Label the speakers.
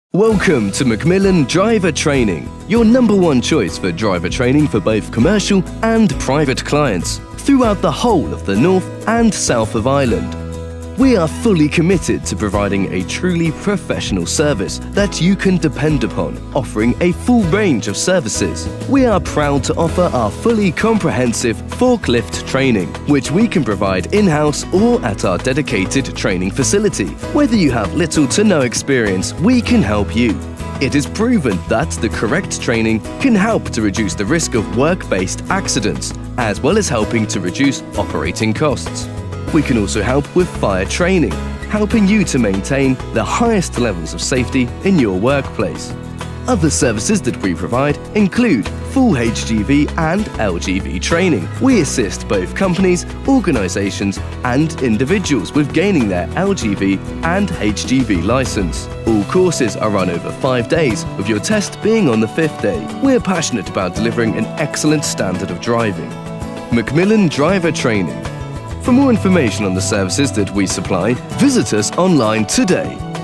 Speaker 1: Welcome to McMillen Driver Training, your #1 choice for driver training for both commercial and private clients throughout the whole of the north and south of Ireland. We are fully committed to providing a truly professional service that you can depend upon, offering a full range of services. We are proud to offer our fully comprehensive forklift training, which we can provide in-house or at our dedicated training facility. Whether you have little to no experience, we can help you. It is proven that the correct training can help to reduce the risk of work-based accidents, as well as helping to reduce operating costs. We can also help with fire training, helping you to maintain the highest levels of safety in your workplace. Other services that we provide include full HGV and LGV training. We assist both companies, organisations and individuals with gaining their LGV and HGV licence. All courses are run over 5 days, with your test being on the 5th day. We're passionate about delivering an excellent standard of driving. McMillen Driver Training. For more information on the services that we supply, visit us online today.